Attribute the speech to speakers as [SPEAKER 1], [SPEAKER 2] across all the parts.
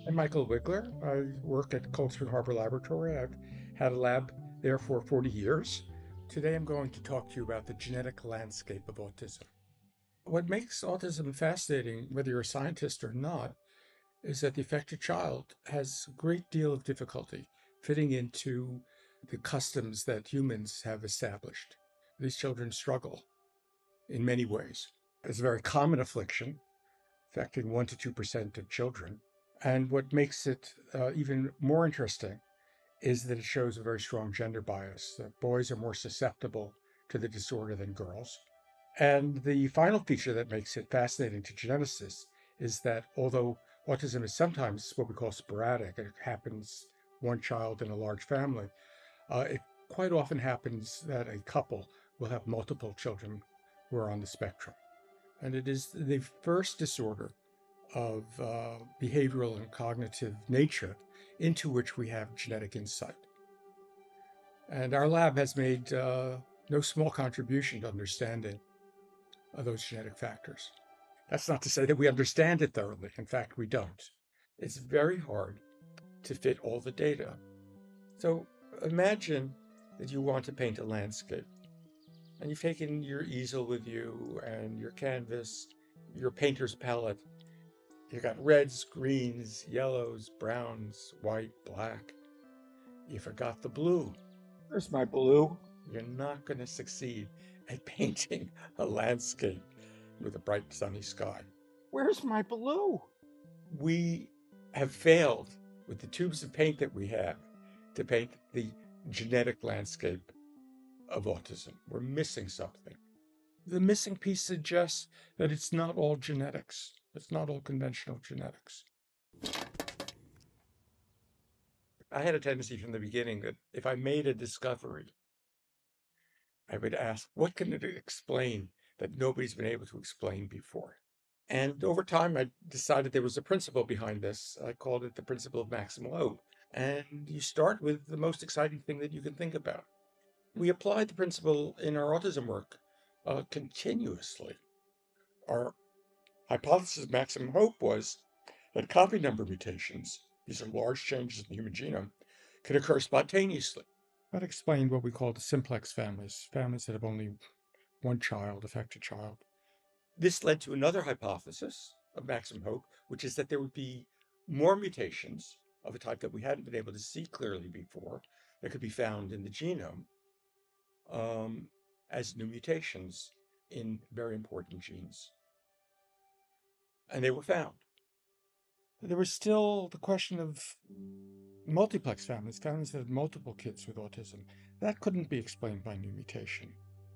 [SPEAKER 1] I'm Michael Wigler. I work at Cold Spring Harbor Laboratory. I've had a lab there for 40 years. Today I'm going to talk to you about the genetic landscape of autism. What makes autism fascinating, whether you're a scientist or not, is that the affected child has a great deal of difficulty fitting into the customs that humans have established. These children struggle in many ways. It's a very common affliction, affecting 1 to 2% of children. And what makes it even more interesting is that it shows a very strong gender bias, that boys are more susceptible to the disorder than girls. And the final feature that makes it fascinating to geneticists is that although autism is sometimes what we call sporadic, it happens one child in a large family, it quite often happens that a couple will have multiple children who are on the spectrum. And it is the first disorder of behavioral and cognitive nature into which we have genetic insight. And our lab has made no small contribution to understanding those genetic factors. That's not to say that we understand it thoroughly. In fact, we don't. It's very hard to fit all the data. So imagine that you want to paint a landscape and you've taken your easel with you and your canvas, your painter's palette. You got reds, greens, yellows, browns, white, black. You forgot the blue. Where's my blue? You're not going to succeed at painting a landscape with a bright sunny sky. Where's my blue? We have failed with the tubes of paint that we have to paint the genetic landscape of autism. We're missing something. The missing piece suggests that it's not all genetics. It's not all conventional genetics. I had a tendency from the beginning that if I made a discovery, I would ask, what can it explain that nobody's been able to explain before? And over time, I decided there was a principle behind this. I called it the principle of maximal hope. And you start with the most exciting thing that you can think about. We applied the principle in our autism work continuously. Our hypothesis of maximum hope was that copy number mutations, these are large changes in the human genome, can occur spontaneously. That explained what we call the simplex families, families that have only one child, affected child. This led to another hypothesis of maximum hope, which is that there would be more mutations of a type that we hadn't been able to see clearly before that could be found in the genome as new mutations in very important genes. And they were found. There was still the question of multiplex families, families that had multiple kids with autism. That couldn't be explained by new mutation,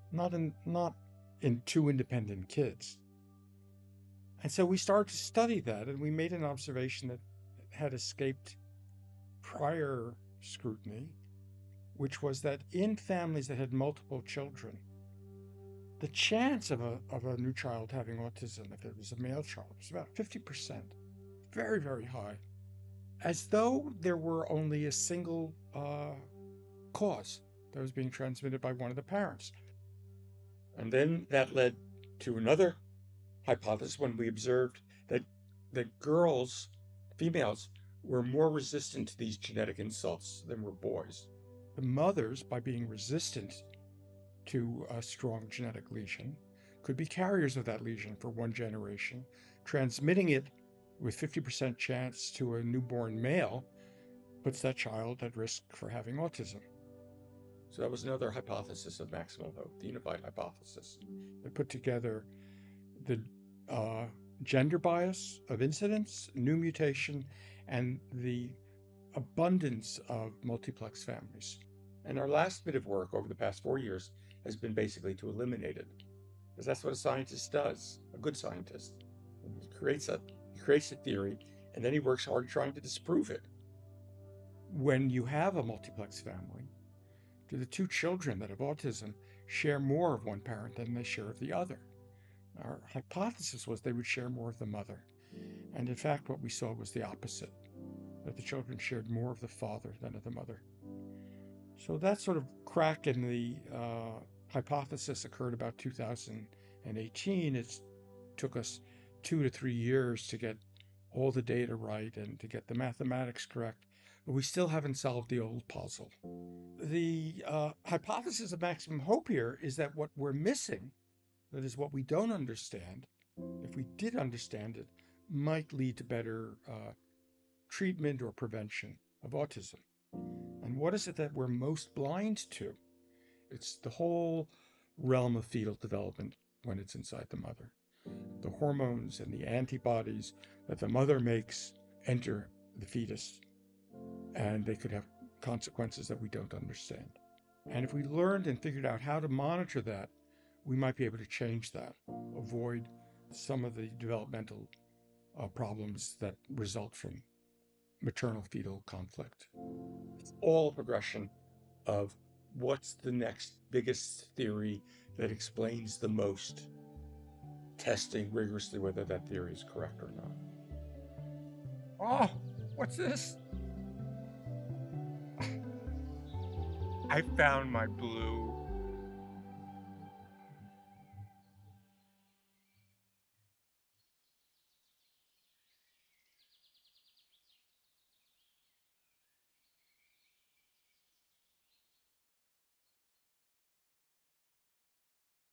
[SPEAKER 1] not in two independent kids. And so we started to study that, and we made an observation that had escaped prior scrutiny, which was that in families that had multiple children, the chance of a new child having autism, if it was a male child, was about 50%. Very, very high. As though there were only a single cause that was being transmitted by one of the parents. And then that led to another hypothesis when we observed that girls, females, were more resistant to these genetic insults than were boys. The mothers, by being resistant to a strong genetic lesion, could be carriers of that lesion for one generation, transmitting it with 50% chance to a newborn male, puts that child at risk for having autism. So that was another hypothesis of maximal hope, the unified hypothesis. It put together the gender bias of incidence, new mutation, and the abundance of multiplex families. And our last bit of work over the past 4 years has been basically to eliminate it, because that's what a scientist does, a good scientist. He creates a theory, and then he works hard trying to disprove it. When you have a multiplex family, do the two children that have autism share more of one parent than they share of the other? Our hypothesis was they would share more of the mother. And in fact, what we saw was the opposite, that the children shared more of the father than of the mother. So that sort of crack in the hypothesis occurred about 2018. It took us 2 to 3 years to get all the data right and to get the mathematics correct, but we still haven't solved the old puzzle. The hypothesis of maximum hope here is that what we're missing, that is, what we don't understand, if we did understand it, might lead to better treatment or prevention of autism. And what is it that we're most blind to? It's the whole realm of fetal development when it's inside the mother. The hormones and the antibodies that the mother makes enter the fetus, and they could have consequences that we don't understand. And if we learned and figured out how to monitor that, we might be able to change that, avoid some of the developmental problems that result from maternal fetal conflict. It's all a progression of what's the next biggest theory that explains the most, testing rigorously whether that theory is correct or not. Oh, what's this? I found my blue